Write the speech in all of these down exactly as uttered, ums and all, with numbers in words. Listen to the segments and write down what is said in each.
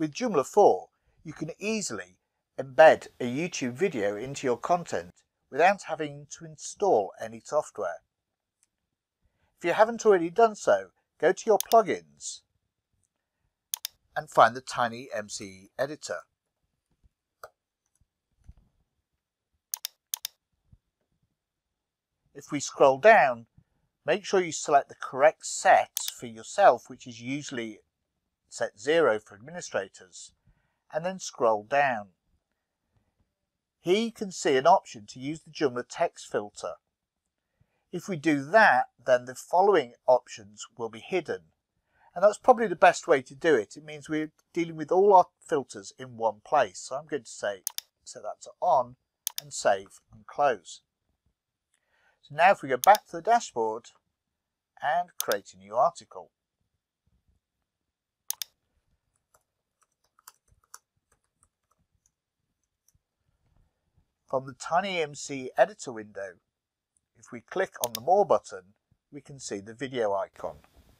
With Joomla four, you can easily embed a YouTube video into your content without having to install any software. If you haven't already done so, go to your plugins and find the Tiny M C E editor. If we scroll down, make sure you select the correct set for yourself, which is usually set zero for administrators, and then scroll down. Here you can see an option to use the Joomla text filter. If we do that, then the following options will be hidden. And that's probably the best way to do it. It means we're dealing with all our filters in one place. So I'm going to say, set that to on and save and close. So now if we go back to the dashboard and create a new article. From the Tiny M C editor window, if we click on the More button, we can see the video icon.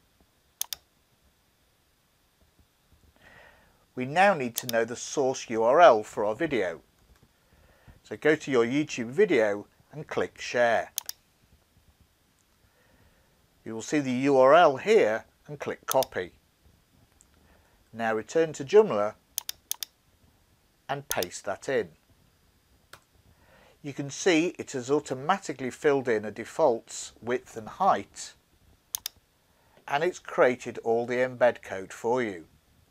We now need to know the source U R L for our video. So go to your YouTube video and click Share. You will see the U R L here and click Copy. Now return to Joomla and paste that in. You can see it has automatically filled in a defaults width and height, and it's created all the embed code for you.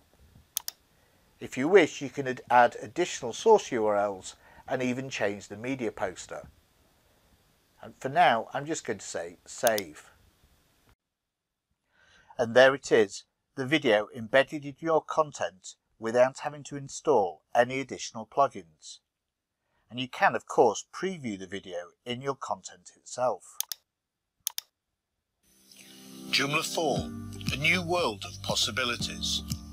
If you wish, you can add additional source U R Ls and even change the media poster. And for now, I'm just going to say save. And there it is, the video embedded in your content without having to install any additional plugins. And you can, of course, preview the video in your content itself. Joomla four, a new world of possibilities.